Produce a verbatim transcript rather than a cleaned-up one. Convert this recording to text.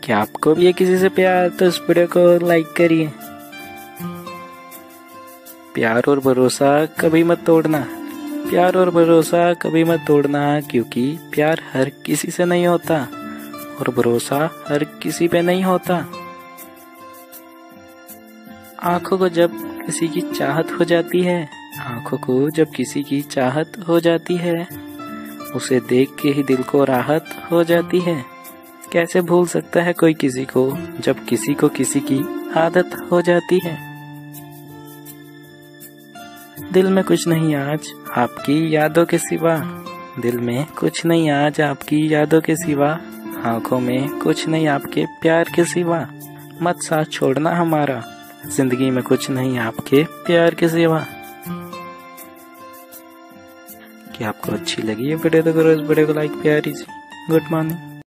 क्या आपको भी है किसी से प्यार, तो इस वीडियो को लाइक करिए। प्यार और भरोसा कभी मत तोड़ना, प्यार और भरोसा कभी मत तोड़ना, क्योंकि प्यार हर किसी से नहीं होता और भरोसा हर किसी पे नहीं होता। आंखों को जब किसी की चाहत हो जाती है, आंखों को जब किसी की चाहत हो जाती है, उसे देख के ही दिल को राहत हो जाती है। कैसे भूल सकता है कोई किसी को, जब किसी को किसी की आदत हो जाती है। दिल में कुछ नहीं आज आपकी यादों के सिवा, दिल में कुछ नहीं आज आपकी यादों के सिवा, आंखों में कुछ नहीं आपके प्यार के सिवा। मत साथ छोड़ना हमारा, जिंदगी में कुछ नहीं आपके प्यार के सिवा। क्या आपको अच्छी लगी ये वीडियो तो करो इस वीडियो को लाइक प्यारी सी। Good morning.